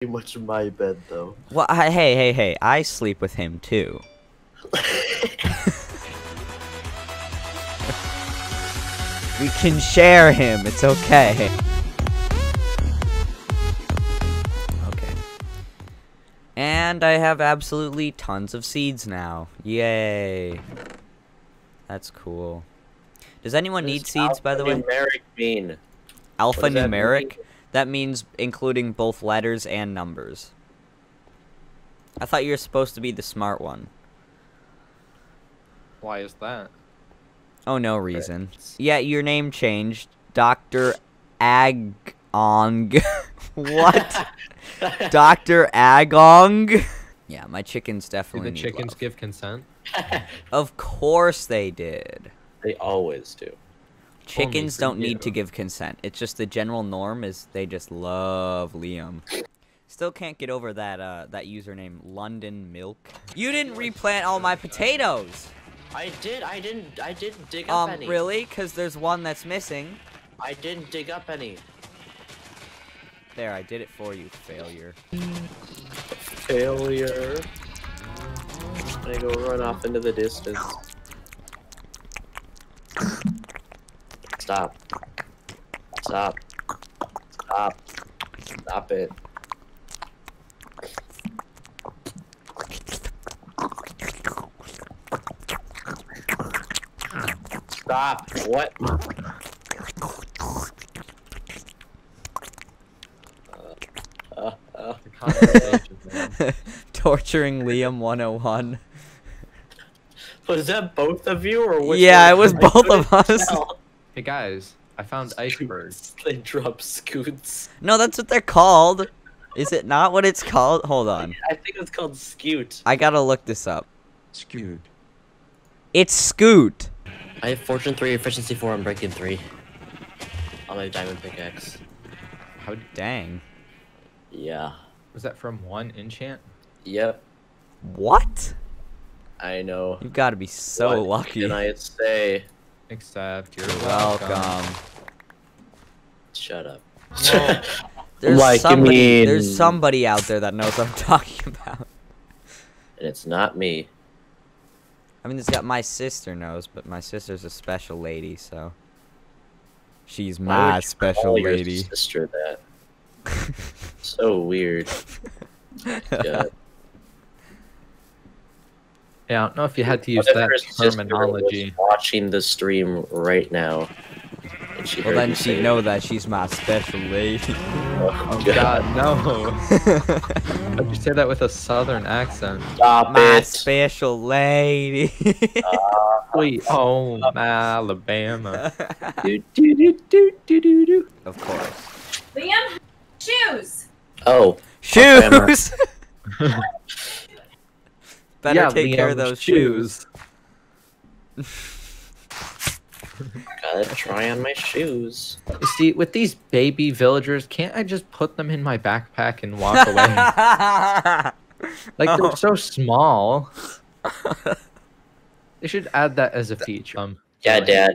much my bed though. Well, hey, I sleep with him too. We can share him, it's okay. Okay. And I have absolutely tons of seeds now. Yay. That's cool. Does anyone need seeds, by the way? Alphanumeric mean? Alphanumeric? That means including both letters and numbers. I thought you were supposed to be the smart one. Why is that? Oh, no reason. Yeah, your name changed. Dr. Agong. What? Dr. Agong? Yeah, my chickens definitely Do the need chickens love. give consent? Of course they did. They always do. Chickens for don't you. need to give consent. It's just the general norm is they just love Liam. Still can't get over that that username, London Milk. You didn't replant all my potatoes! I didn't dig up any. Really? Because there's one that's missing. I didn't dig up any. There, I did it for you, failure. Failure. I go run off into the distance. Stop. Stop. Stop. Stop it. Stop. What? The conversation, man. Torturing Liam 101. Was that both of you or which Yeah, one? it was I both couldn't of us. tell. Hey guys, I found icebergs. They drop scoots. No, that's what they're called. Is it not what it's called? Hold on. I think it's called scoot. I gotta look this up. Skewed. It's Scoot. I have Fortune 3, Efficiency 4, and Breaking 3. On my diamond pickaxe. How Dang. Yeah. was that from one enchant? Yep. What? I know. You gotta be so What lucky. can I say? Except you're Welcome. Shut up. Well, There's Like, you somebody. mean- There's somebody out there that knows what I'm talking about. And it's not me. I mean, my sister knows, but my sister's a special lady, so she's Why my would you special call your lady. sister that? So weird. God. yeah, I don't know if you had to use What if that her sister was terminology. watching the stream right now? And she Well, heard then you she'd say know that she's my special lady. Oh god, no. How'd you say that with a southern accent? Stop My it. special lady. Sweet home, Alabama. Do, do, do, do, do, do, do. Of course. Liam, shoes. Oh. Shoes. Better Yeah, take care of Liam, those shoes. Gotta try on my shoes. You see, with these baby villagers, can't I just put them in my backpack and walk away? Like, Oh. they're so small. They should add that as a feature. Yeah, Dad.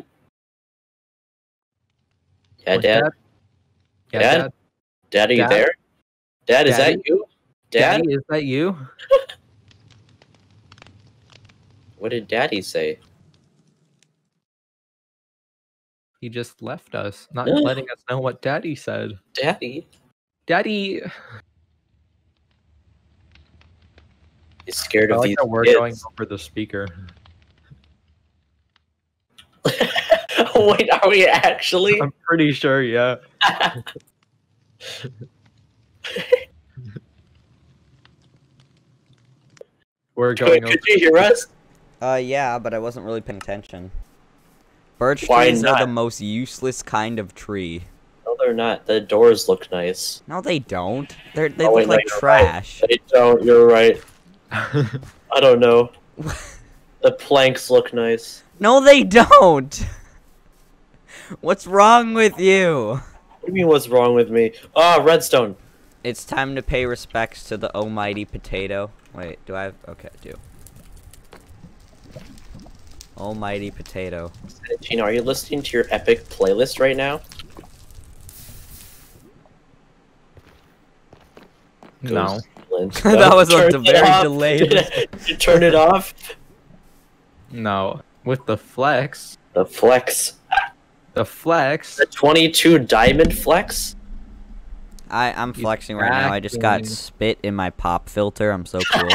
Yeah, What, Dad. Yeah, Dad? Dad? Dad, are you Dad? there? Dad, is Daddy? that you? Dad? Daddy, is that you? What did Daddy say? He just left us, not letting us know what Daddy said. Daddy? Daddy! He's scared I of like these how we're kids. going over the speaker. Wait, are we actually? I'm pretty sure, yeah. We're going over. Could you hear us? Yeah, but I wasn't really paying attention. Birch Why trees are the not? most useless kind of tree. No, they're not. The doors look nice. No, they don't. They Oh, look wait, no, like you're trash. They don't. You're right. I don't know. The planks look nice. No, they don't. What's wrong with you? What do you mean, what's wrong with me? Ah, redstone. It's time to pay respects to the almighty potato. Wait, do I have... Okay, I do. Almighty potato. Gino, are you listening to your epic playlist right now? No. That was a Turn it very off. delayed. You turn it off. No. With the flex. The flex. The flex. The 22 diamond flex. I'm flexing right now. I just got cracking. spit in my pop filter. I'm so cool.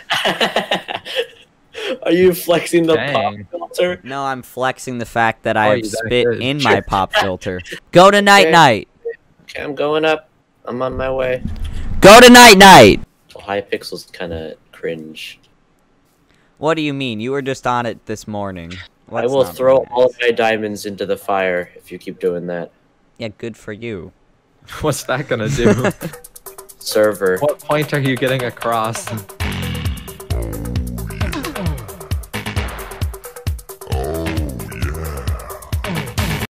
Are you flexing the Dang. pop filter? No, I'm flexing the fact that I Oh, have you're that spit good. in my pop filter. Go to night Okay. night. Okay, I'm going up. I'm on my way. Go to night night. So Hypixel's kind of cringe. What do you mean? You were just on it this morning. I Let's will not throw reminisce. all of my diamonds into the fire if you keep doing that. Yeah, good for you. What's that gonna do? Server. What point are you getting across?